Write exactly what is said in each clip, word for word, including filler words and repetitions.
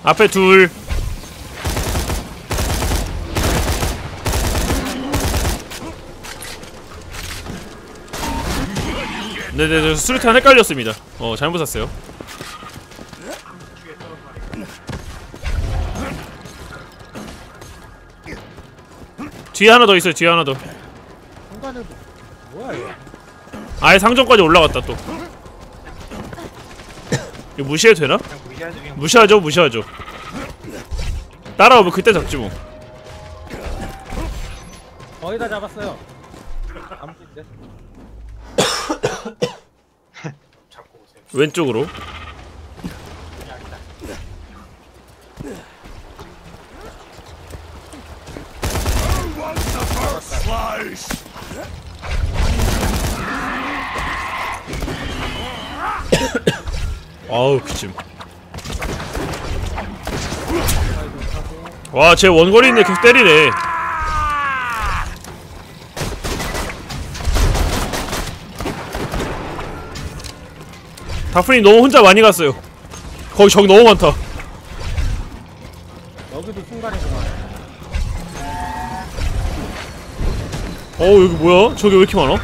앞에 둘. 네네네, 수류탄 헷갈렸습니다. 어, 잘못 샀어요. 뒤에 하나 더 있어요. 뒤에 하나 더. 뭐야 이거? 아예 상점까지 올라갔다 또. 이거 무시해도 되나? 무시하죠, 무시하죠. 따라오면 그때 잡지 뭐. 거의 다 잡았어요. 아무튼데. 왼쪽으로. 아우 기침. 와, 쟤 원거리 있는데 계속 때리네. 다프님 너무 혼자 많이 갔어요. 거기 적 너무 많다. 여기도 순간이구나. 어우, 여기 뭐야? 저기 왜 이렇게 많아?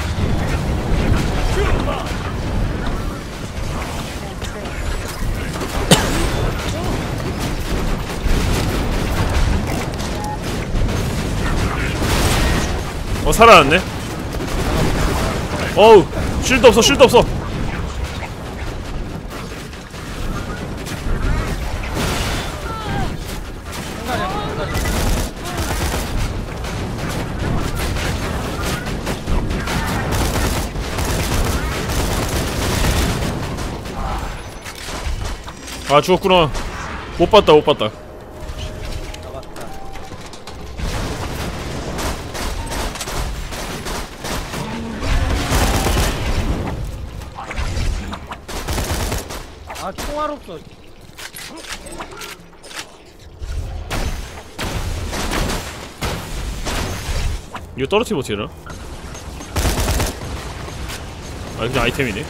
어, 살아났네. 어우, 쉴드 없어, 쉴드 없어. 아, 죽었구나. 못 봤다, 못 봤다. 아, 총알 없어. 이거 떨어뜨리면 어떻게 되나? 아, 그냥 아이템이네.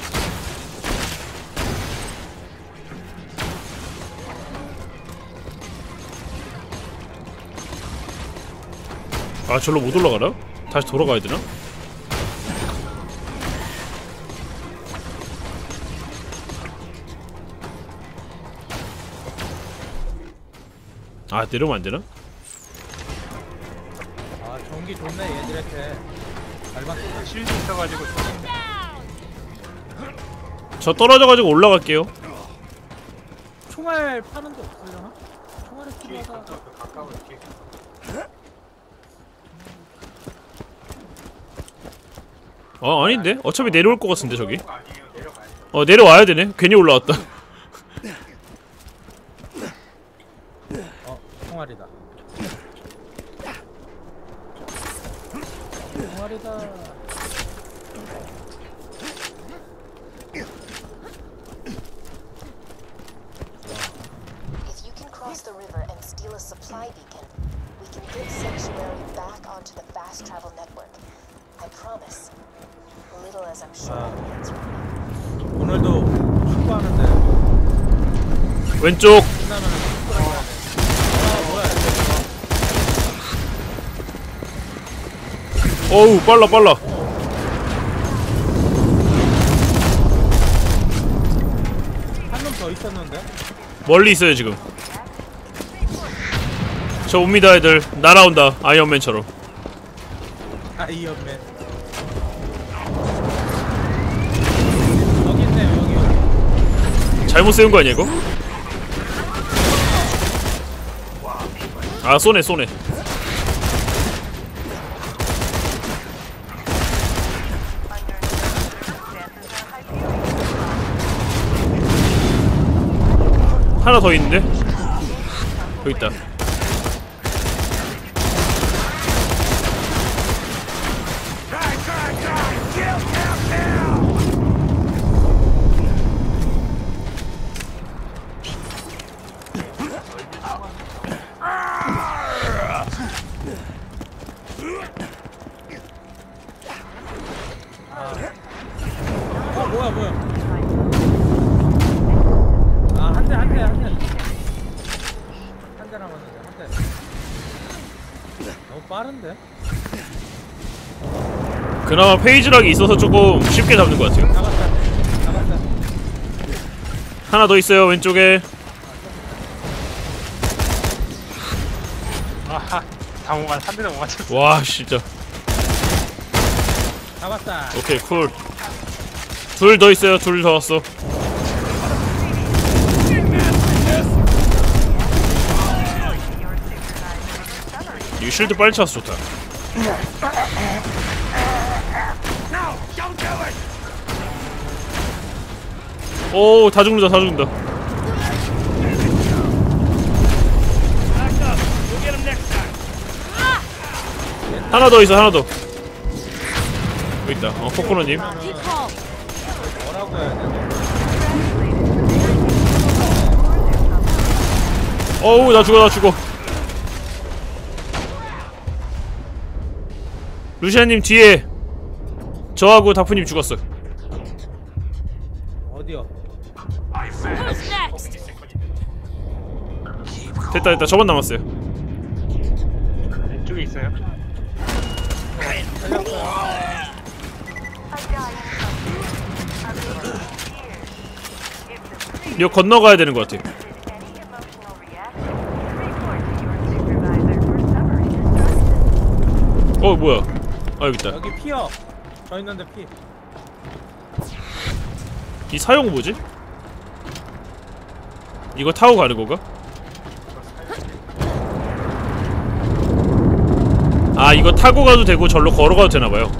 아, 절로 못 올라가나? 다시 돌아가야 되나? 아, 내려오면 안 되나? 아, 전기 좋네 얘들한테. 밟았어. 실드 있어가지고. 저 떨어져가지고 올라갈게요. 총알 파는 데 없으려나? 총알이 필요하다. 가까워 이렇게. 아, 아닌데? 어차피 내려올 것 같은데 저기. 어, 내려와야 되네. 괜히 올라왔다. 어, 총알이다. 총알이다. If you can cross the river and steal a supply beacon, we can get Sanctuary back onto the fast travel network. I promise. Little as I'm sure of the answer. 오늘도 축구하는데 왼쪽. 끝나면 축구를 해야 돼. 아, 뭐야? 어우, 빨라 빨라. 한 놈 더 있었는데? 멀리 있어요 지금. 저 옵니다 애들. 날아온다 아이언맨처럼. 아이언맨. 여기 있네요, 여기 여기. 잘못 세운 거 아니야 이거? 아, 쏘네 쏘네. 하나 더 있는데? 여기 있다. 어, 뭐야, 뭐야. 아, 한 대, 한 대, 한 대. 빠른데? 그나마 페이지락이 있어서 조금 쉽게 잡는 것 같아요. 잡았다. 잡았다. 하나 더 있어요 왼쪽에. 아하 당호가 한 대도 못 맞췄어. 와 진짜. 잡았다. 오케이 쿨. 둘 더 있어요. 둘 더 왔어. 이 쉴드 빨리 차서 좋다. 오, 다 죽는다, 다 죽는다. 하나 더 있어, 하나 더. 여기 있다. 어, 코코넛님. 뭐라고 해야 돼? 어우, 나 죽어, 나 죽어. 루시아님 뒤에 저하고 다프님 죽었어. 어디요? 됐다, 됐다. 저번 남았어요. 왼쪽에 있어요. 이거 건너가야 되는 것 같아. 어, 뭐야? 아, 여기 있다. 여기 피어. 저 있는데 피. 이 사용 뭐지? 이거 타고 가는 건가? 아, 이거 타고 가도 되고 절로 걸어가도 되나봐요.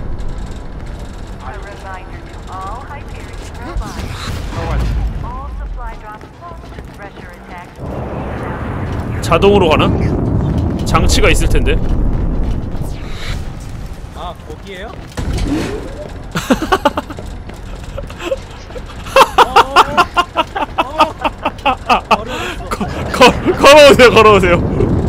자동으로 가나? 장치가 있을 텐데. 아, 거기에요? 거, 거, 걸어오세요, 걸어오세요.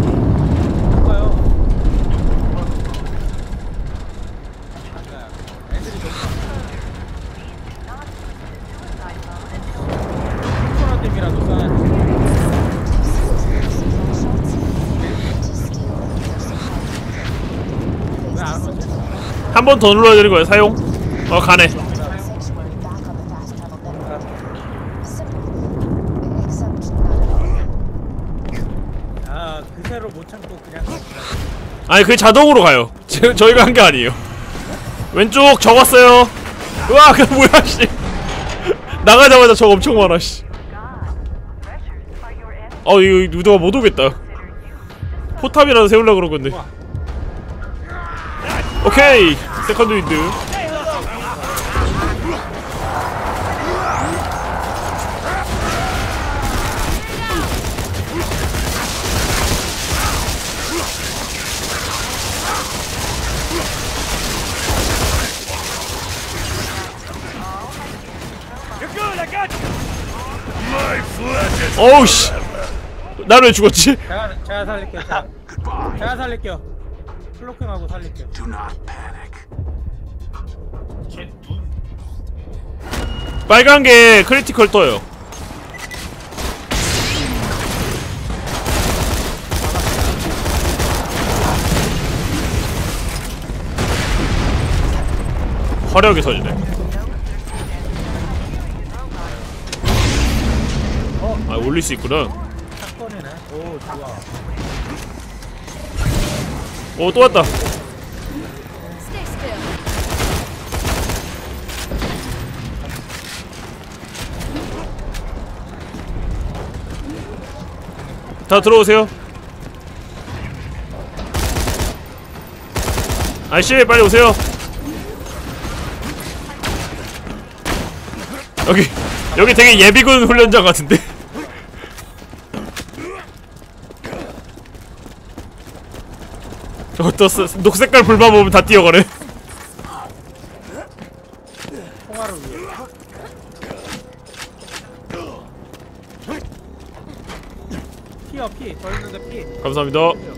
한 번 더 눌러야 되는 거야, 사용. 어, 가네. 아, 그대로 못 참고 그냥. 아니, 그게 자동으로 가요. 저, 저희가 한 게 아니에요. 왼쪽 적었어요. 우와, 그 뭐야, 씨. 나가자마자 적 엄청 많아, 씨. 어, 이거 누가 못 오겠다. 포탑이라도 세우려고 그런 건데. 오케이! 세컨드 윈드. 어우 씨. 난 왜 죽었지? 제가 제가 살릴게요. 제가, 제가 살릴게요. 클로킹하고 살릴게요. 빨간 게 크리티컬 떠요. 화려하게 터지네. 아, 올릴 수 있구나. 사건이네. 오, 좋아. 오, 또 왔다. 다 들어오세요. 아이씨, 빨리 오세요. 여기 여기 되게 예비군 훈련장 같은데. 저또 녹색깔 불만 보면 다 뛰어가네. 통화를 위해. 피어 피. 저 있는데 피. 감사합니다.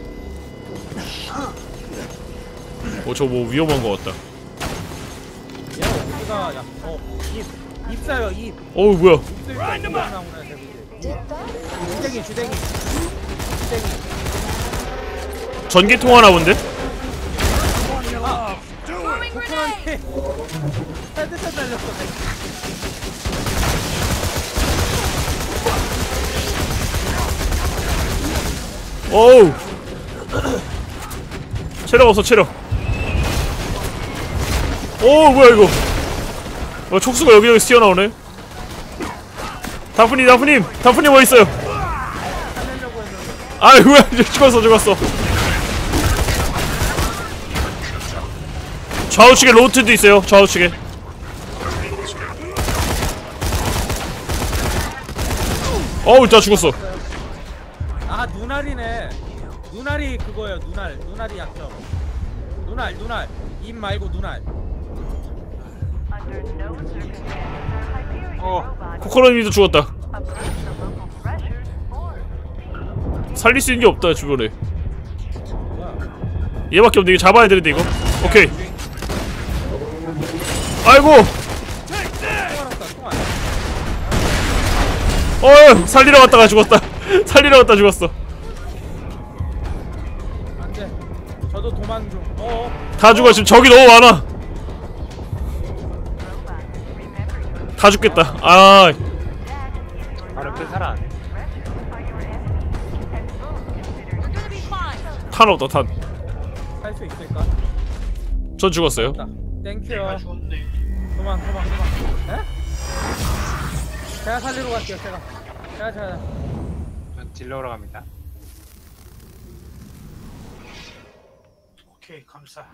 오, 저 뭐 위험한 거 같다. 야, 우리가 야, 어, 입. 입사요, 입. 어우, 뭐야. 입술 나오네, 대구지. 주댕이, 주댕이. 주댕이. 전기 통화나 본데? 헤드샷 날렸어. 어우. 체력 없어 체력. 오 뭐야 이거. 어, 촉수가 여기저기 튀어나오네. 다프님 다프님 다프님 어딨어요? 아이 뭐야 죽었어 죽었어. 좌우측에 로트도 있어요. 좌우측에. 어우 나 죽었어. 아 눈알이네. 눈알이 그거예요. 눈알. 눈알이 약점. 눈알 눈알. 입 말고 눈알. 어. 코코넛님도 죽었다. 살릴 수 있는 게 없다 주변에. 얘밖에 없네. 이거 잡아야 되는데 이거. 오케이. 아이고. 어 살리러 갔다가 죽었다. 살리러 갔다 죽었어. 안돼. 저도 도망 중. 어. 다 죽어. 지금 적이 너무 많아. 다 죽겠다. 아. 바로 옆에 살아났네. 탄 없다 탄. 할 수 있을까? 전 죽었어요. 땡큐요. 도망 도망 도망. 에? 제가 살리러 갈게요. 제가. 제가 제가. 전 딜러러 갑니다. 오케이 감사.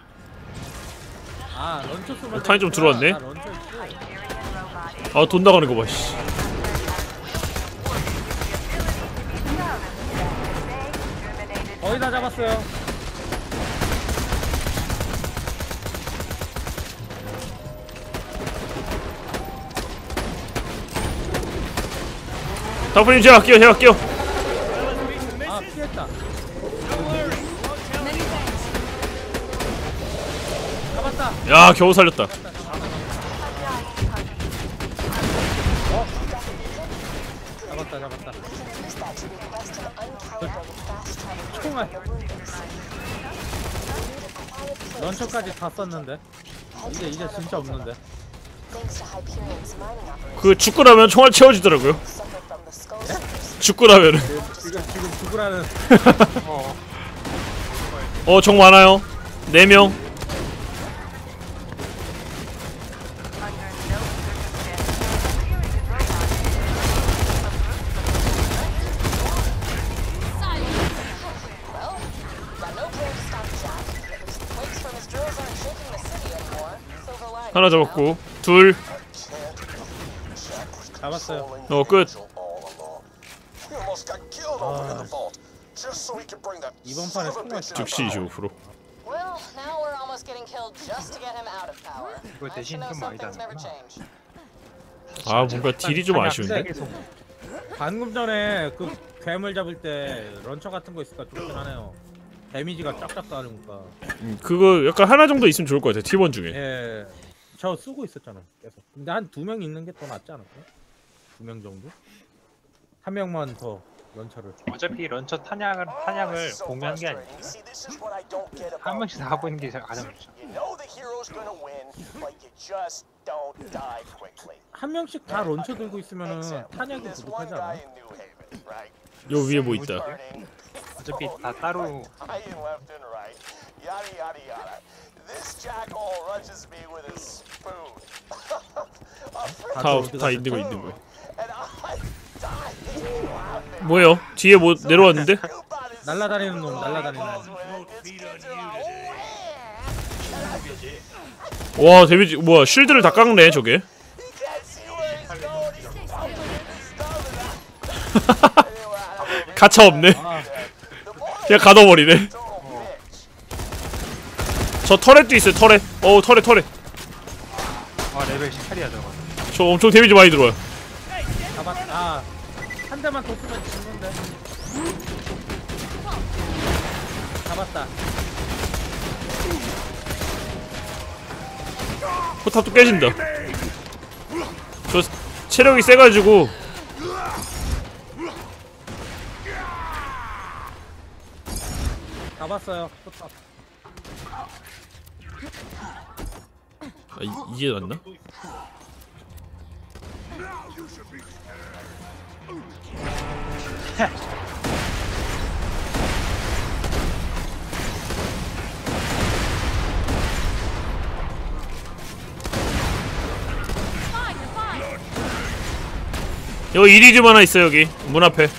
아 런처 쏘면. 어, 탄이 좀 들어왔네. 아, 런처 있지. 아 돈 나가는 거 봐. 씨. 거의 다 잡았어요. 다프님 제가 할게요. 제가 할게요. 아 피했다. 잡았다. 야 겨우 살렸다. 잡았다 잡았다. 총알. 런처까지 다 썼는데. 이제 이제 진짜 없는데. 그 죽고 나면 총알 채워지더라고요. 죽고 나면은. 지금 지금 죽으라는. 어. 어 적 많아요. 네 명. 하나 잡았고 둘. 잡았어요. 어 끝. 아, 이번 판에 총알 즉시 이십오 퍼센트. Well, now we're almost getting killed just to get him out of power. 이거 대신 좀 많이 Things never 다르구나. change. 아 뭔가 딜이 좀 아쉬운데. 방금 전에 그 괴물 잡을 때 런처 같은 거 있을까 좋긴 하네요. 데미지가 쫙쫙 따르니까. 음, 그거 약간 하나 정도 있으면 좋을 것 같아. 팀원 중에. 예. 저 쓰고 있었잖아. 계속. 근데 한 두 명 있는 게 더 낫지 않을까? 두 명 정도? 한 명만 더 런처를. 어차피 런처 탄약을 탄약을 공유한 게 아니니까 한 명씩 다 하고 있는 게 가장 좋죠. 한 명씩 다 런처 들고 있으면은 탄약이 부족하지 않아? 요 위에 뭐 있다. 어차피 다 따로 다 다 있는 거 있는 거. 뭐예요? 뒤에 뭐 내려왔는데? 날라다니는 놈, 날라다니는 놈. 와 데미지 뭐야? 쉴드를 다 깎네 저게. 가차 없네. 그냥 가둬버리네. 저 터렛도 있어요. 터렛. 어우 터렛 터렛. 아 레벨 십팔이야 저거. 저 엄청 데미지 많이 들어와요. 잡았. 아, 한 대만 더 쓰면 죽는데. 잡았다. 포탑도 깨진다. 저 체력이 세가지고. 잡았어요. 포탑. 아, 이, 이게 낫나? 여기 이리듐 하나 있어. 여기 문 앞에.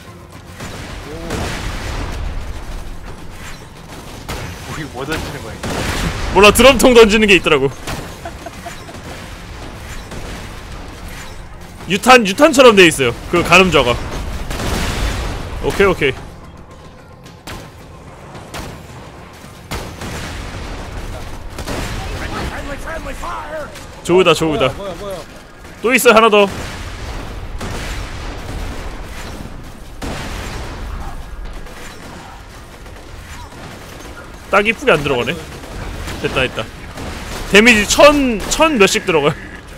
우리 뭐 던지는 거야? 몰라, 드럼통 던지는 게 있더라고. 유탄 유탄처럼 돼 있어요. 그 가늠좌가. 오케이 오케이. 좋으다 좋으다. 뭐야 뭐야. 또 있어 하나 더. 딱 이쁘게 안 들어가네. 됐다 됐다. 데미지 천, 천 몇씩 들어가요.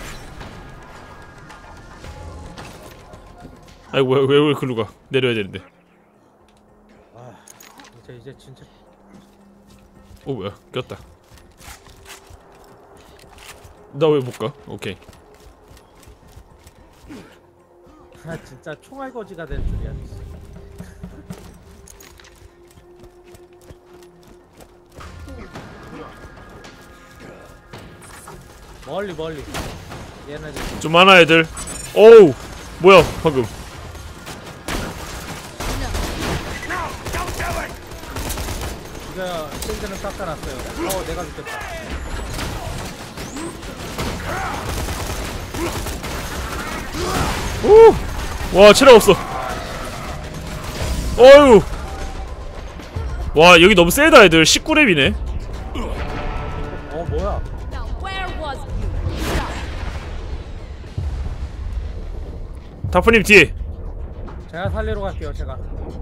아이고 왜, 왜, 왜 글로 가. 내려야 되는데. 아 이제 이제 진짜. 오 뭐야 꼈다. 나 왜 못 가? 오케이. 아 진짜 총알거지가 될 줄이야. 멀리 멀리. 얘네들. 좀 많아 애들. 오우 뭐야 방금. 이거 실드는 깎아놨어요. 어 내가 죽겠다. 오! 와 체력 없어. 어휴. 와 여기 너무 세다 애들. 십구 렙이네. 어 뭐야? Now where was you? Stop. 다프님 뒤에. 제가 살리러 갈게요. 제가.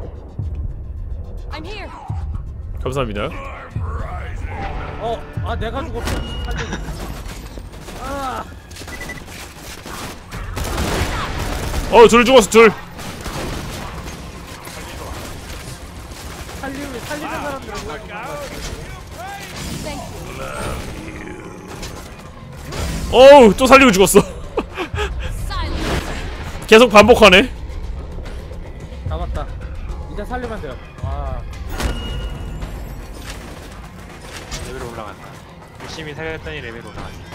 I'm here. 감사합니다. 어, 아 내가 죽었어. 살리고. 아, 어 둘 죽었어 둘. 살리 살리는 사람들은 Thank you. 어우 또 살리고 죽었어. Silence. 계속 반복하네. 잡았다. 이제 살리면 돼요. 아, 레벨 올라간다. 열심히 살렸더니 레벨 올라간다.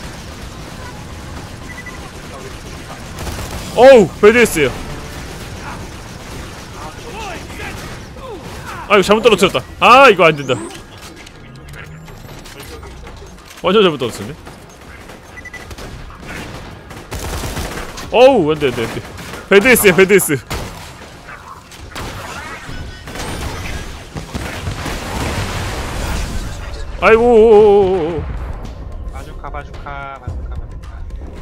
어우 배드했어요. 아이고 잘못 떨어뜨렸다. 아 이거 안된다. 완전 잘못 떨어뜨렸네. 어우 안돼 안돼 안돼. 배드했어요 배드했어. 아이고. 바주카 바주카 바주카 바주카.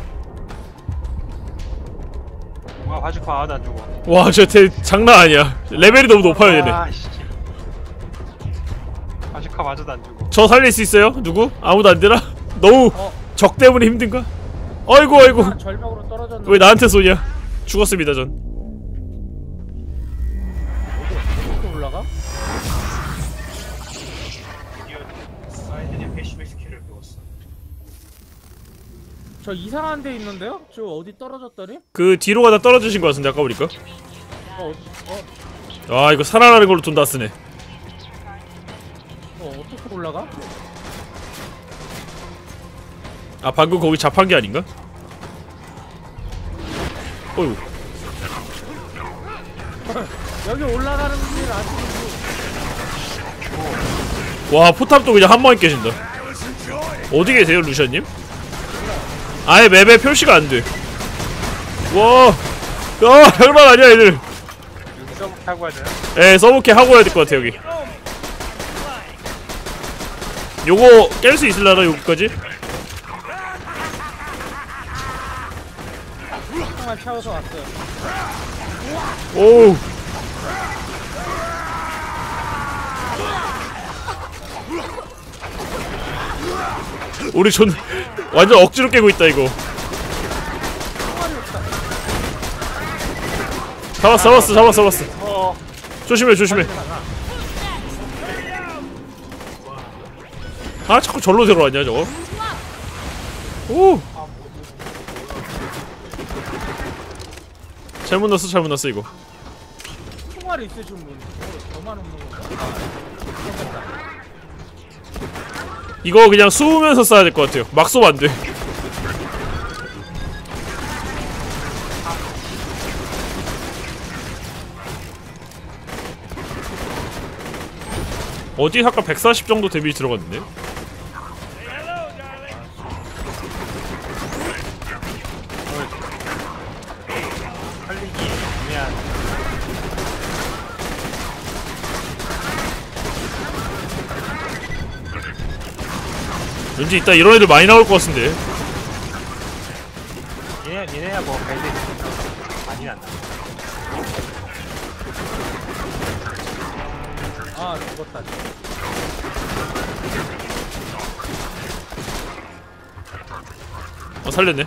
와 바주카 아나 죽어. 와 진짜 장난 아니야. 레벨이 너무 높아요 얘네. 아, 씨. 바주카 맞아도 안 죽어. 저 살릴 수 있어요? 누구? 아무도 안 되나? 너무 어. 적 때문에 힘든가? 아이고 아이고. 아, 절벽으로 떨어졌는데. 왜 나한테 쏘냐? 죽었습니다 전. 어떻게 올라가? 사이드에 패시브 스킬을 배웠어. 저 이상한 데 있는데요? 저 어디 떨어졌더니? 그 뒤로 가다 떨어지신 것 같은데 아까 보니까. 어, 어, 아 이거 살아나는 걸로 돈 다 쓰네. 어 어떻게 올라가? 아 방금 거기 잡한 게 아닌가? 어이구. 여기 올라가는 길 아시는지? 와 포탑도 그냥 한 번에 깨진다. 어디 계세요 루시아님? 아예 맵에 표시가 안 돼. 와, 야 장난 아니야 애들. 여기 서브 타고 가자. 에 서브캐 하고 해야 될 것 같아 여기. 요거 깰 수 있을라나 여기까지? 정말 채워서 왔어요. 오우. 우리 존 완전 억지로 깨고 있다 이거. 잡았어 잡았어 잡았어 잡았어. 어. 조심해 조심해. 아 자꾸 절로 들어왔냐 저거. 오! 잘못 넣었어 잘못 넣었어 이거. 총알이 있으신 분 어, 저만 없는 건가? 아, 그렇겠다. 이거 그냥 쏘면서 쏴야 될 것 같아요. 막 쏘면 안 돼. 어디 아까 백사십 정도 데미지 들어갔는데? 살리기 애매한. 왠지 이따 이런 애들 많이 나올 것 같은데. 얘네 얘네야 뭐 밴드 많이 난다. 아 죽었다. 어 살렸네.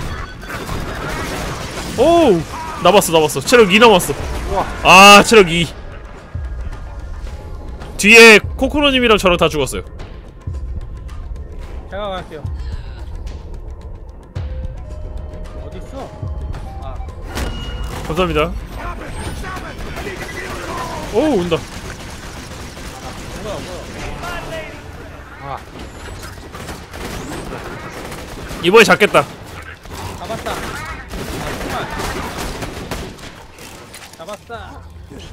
오우 남았어 남았어. 체력 이 남았어. 아 체력 이. 뒤에 코코로님이랑 저랑 다 죽었어요. 제가 갈게요. 어디 있어? 아 감사합니다. 오우 온다. 뭐야 뭐야? 아 이번에 잡겠다. 잡았다. 아 정말. 잡았다.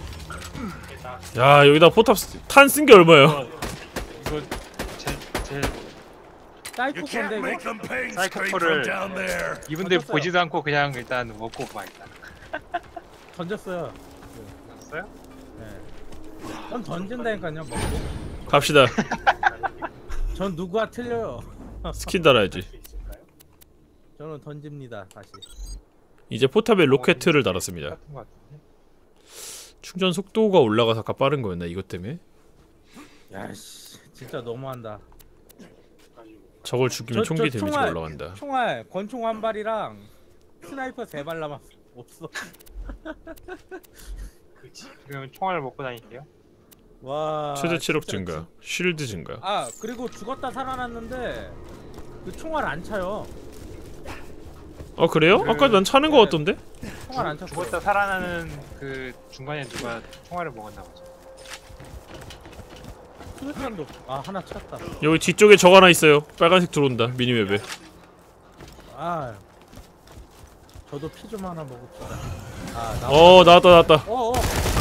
야 여기다 포탑 탄 쓴 게 얼마야? 이거 제제 사이코 건데 이거? 사이코프를 이분들 던졌어요. 보지도 않고 그냥 일단 먹고 막 일단 던졌어요. 던졌어요? 네. 전 던진다니까요. 먹고. 갑시다. 전 누구와 틀려요. 스킨 달아야지. 저는 던집니다 다시. 이제 포탑에 로켓을 달았습니다. 같은 거 같은데. 충전 속도가 올라가서 아까 빠른 거였나 이것 때문에? 야씨 진짜 너무한다. 저걸 죽이면 저- 총기 저 데미지가 총알- 올라간다. 총알 권총 한 발이랑 스나이퍼 세 발 남았어. 없어. 그러면 총알을 먹고 다닐게요. 와. 최대 체력 진짜 증가, 쉴드 증가. 아 그리고 죽었다 살아났는데 그 총알 안 차요. 어 그래요? 그- 아까 난 차는 거 네. 같던데? 총알 안 찼어. 죽었다 살아나는 그 중간에 누가 총알을 먹었나 보죠. 수류탄도 아 하나 찼다. 여기 뒤쪽에 적 하나 있어요. 빨간색 들어온다 미니맵에. 아 저도 피 좀 하나 먹읍시다. 아 나. 어 나왔다 나왔다. 어 어.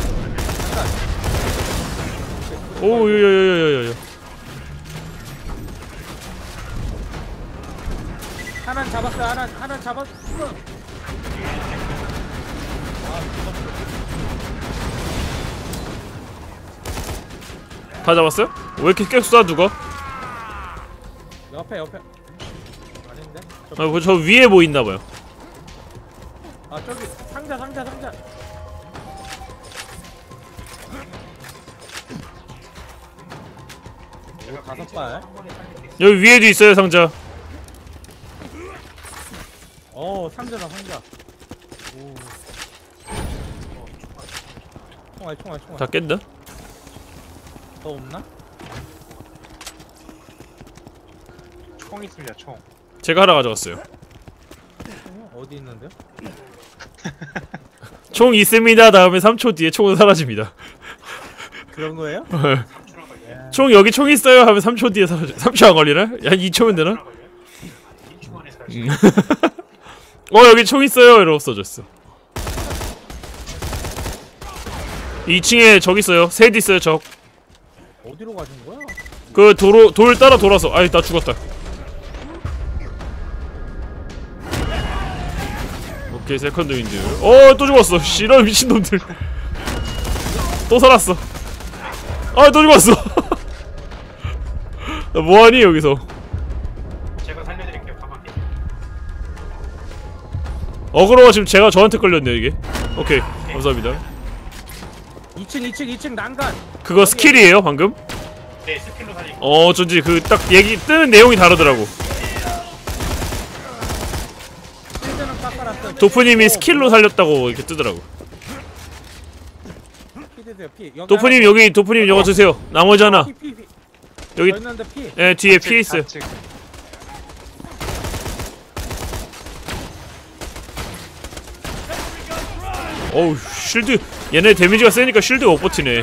오 요요요요요요. 하나 잡았어. 하나 하나 잡았어. 다 잡았어요? 왜 이렇게 계속 쏴 누가? 옆에 옆에. 아닌데? 저, 아, 저 위에 뭐 있나봐요. 아 저기 상자 상자 상자. 오 다섯 발. 여기 위에도 있어요 상자. 어 상자다 상자. 오. 총알 총알 총알. 다 깼나? 더 없나? 총 있습니다. 총. 제가 하나 가져갔어요. 총이요? 어디 있는데요? 총 있습니다. 다음에 삼 초 뒤에 총은 사라집니다. 그런 거예요? 총 여기 총 있어요 하면 삼 초 뒤에 사라져. 삼 초 안 걸리나? 한 이 초면 되나? 음. 어 여기 총 있어요 이러고 써졌어. 이 층에 적 있어요. 셋 있어요 적. 어디로 가신 거야? 그 도로 돌 따라 돌아서. 아이 나 죽었다. 오케이 세컨드 윈드. 어또 죽었어. 씨발 미친놈들. 또 살았어. 아 또 죽었어. 나 뭐하니 여기서. 제가 살려드릴게요. 가만히. 어그로가 지금 제가 저한테 걸렸네요 이게. 오케이 감사합니다. 이 층 이 층 이 층 난간. 그거 스킬이에요 방금? 네, 스킬로 살리고. 어 어쩐지 그 딱 얘기 뜨는 내용이 다르더라고. 실드는 깎아놨어. 도프님이 스킬로 살렸다고 이렇게 뜨더라고. 피 드세요 피. 여기 도프님 하나 여기 도프님 이거 드세요. 나머지 하나 피, 피, 피. 여기 저 있는데 피. 예 뒤에 피해 있어요. 좌측. 어우 쉴드 얘네 데미지가 세니까 쉴드가 못 버티네.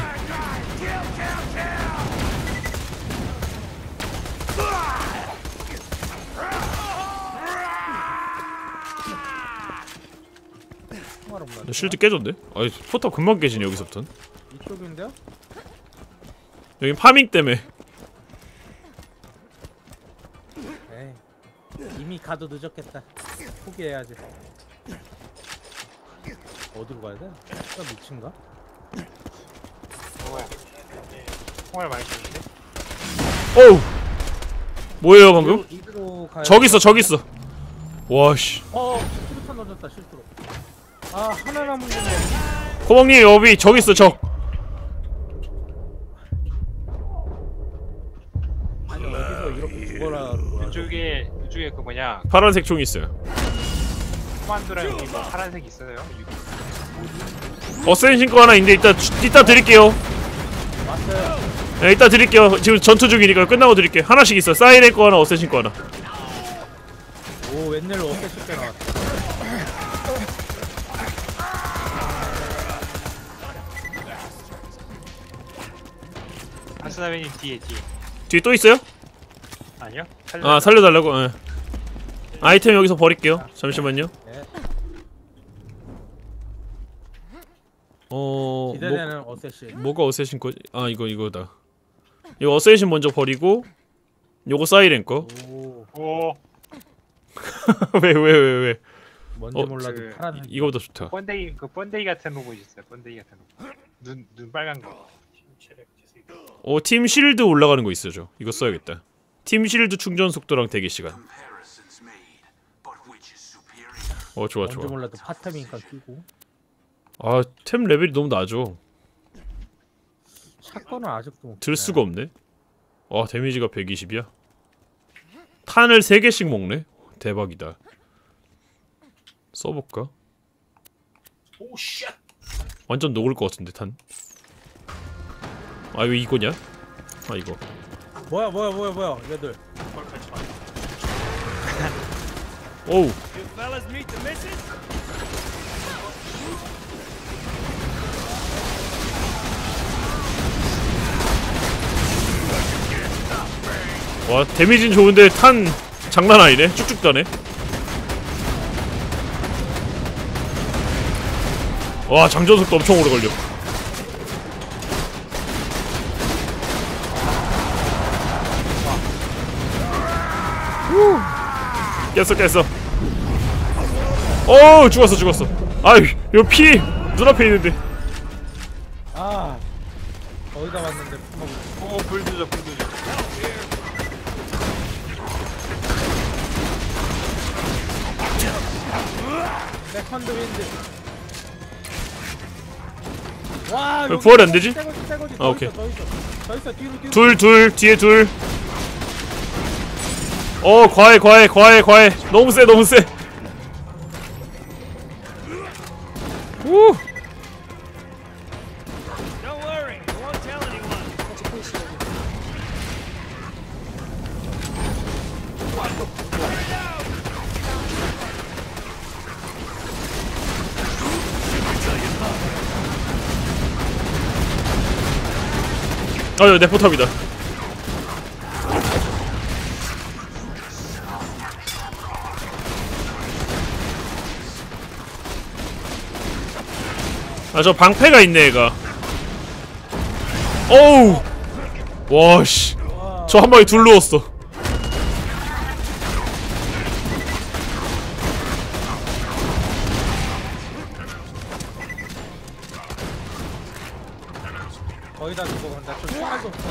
총알은 쉴드 깨졌네? 아이 포탑 금방 깨지네 여기서부턴. 이쪽인데요? 여긴 파밍 때문에. 에이, 이미 가도 늦었겠다. 포기해야지. 어디로 가야 돼? 저 미친가? 뭐야? 총알 많이 쏘는데? 어우 뭐예요 방금? 이리로, 이리로 가야 저기 있어 저기 있어. 와씨. 어, 실수탄 넣어줬다 실수로. 아 하나 남은 건데. 코봉님 여기 저기 있어 적. 아니 어디서 이렇게 죽어라는 거야? 이쪽에 이쪽에 그 뭐냐 파란색 총이 있어요. 코만도랑 여기 뭐 파란색 있어요. 어센신 거 하나 있는데 이따 이따 드릴게요. 왔어요. 네, 이따 드릴게요. 지금 전투 중이니까 끝나고 드릴게요. 하나씩 있어. 사이렌 거 하나, 어쌔신 거 하나. 오 웬일로 어깨 쉽게 나왔다. 아스나베님 뒤에 뒤에. 뒤에 또 있어요? 아니요? 아 살려달라고. 예. 아이템 여기서 버릴게요. 잠시만요. 네. 어 기대되는 어쌔신. 뭐, 뭐가 어쌔신 거지? 아 이거 이거다. 이거 어쌔신 먼저 버리고 요거 사이렌 거. 오 오. 왜 왜 왜 왜, 왜? 뭔지 어, 몰라도 그, 파란. 이거보다 좋다. 번데기 그 번데기 같은 로봇 있어요. 번데기 같은 로봇. 눈 눈 빨간 거. 어 팀 실드 올라가는 거 있어죠. 이거 써야겠다. 팀 실드 충전 속도랑 대기 시간. 어 좋아 뭔지 좋아. 몰라도 파템이니까 끼고. 아 템 레벨이 너무 낮어. 샷건은 아직도 못 들 수가 없네. 와 데미지가 백이십이야. 탄을 세 개씩 먹네. 대박이다. 써볼까? 완전 녹을 것 같은데 탄. 아 왜 이거냐? 아 이거. 뭐야 뭐야 뭐야 뭐야 얘들. 오우. 와 데미지는 좋은데 탄 장난 아니네. 쭉쭉 가네. 와 장전속도 엄청 오래 걸려. 후. 깼어 깼어. 어 죽었어 죽었어. 아이 이거 피 눈앞에 있는데. 아 거기다 왔는데 오 불두저 불두저. 백컨드 윈드. 와 왜 부활이 안 되지? 떼거지, 떼거지. 아, 더 오케이. 있어, 더 있어. 더 있어 뒤로 뒤로. 둘 둘 뒤에 둘. 어 과해 과해 과해 과해. 너무 세 너무 세. 우. 아유 내 포탑이다. 아 저 방패가 있네 얘가. 어우 와씨 저 한 방에 둘 누웠어. 거기다 두고 간다. 저 총알도 없어.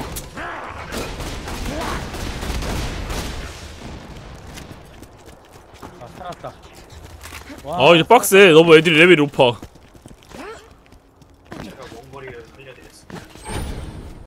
아 살았다. 와, 아 이제 빡세. 너무 애들이 레벨이 높아.